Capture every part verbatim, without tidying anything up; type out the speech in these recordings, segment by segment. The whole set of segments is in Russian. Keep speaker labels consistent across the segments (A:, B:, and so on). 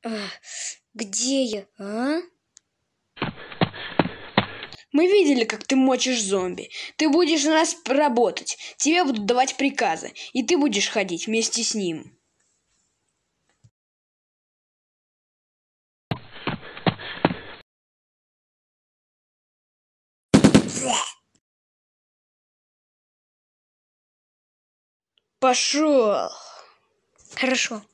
A: А, где я, а?
B: Мы видели, как ты мочишь зомби. Ты будешь на нас работать. Тебе будут давать приказы. И ты будешь ходить вместе с ним. Пошел.
A: Хорошо.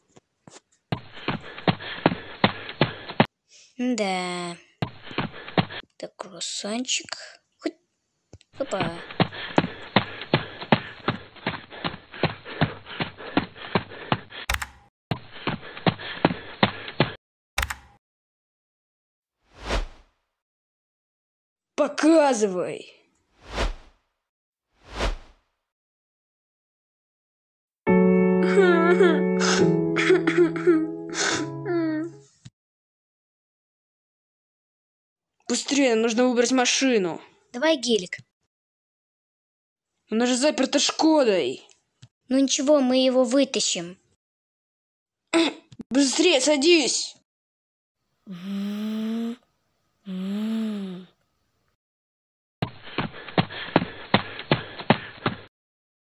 A: Да. Так, круассанчик. Хоть. Опа.
B: Показывай. Быстрее, нужно выбрать машину.
A: Давай гелик.
B: Она же заперта Шкодой.
A: Ну ничего, мы его вытащим.
B: Быстрее садись.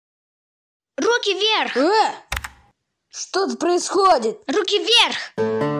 A: Руки вверх!
B: А? Что тут происходит?
A: Руки вверх!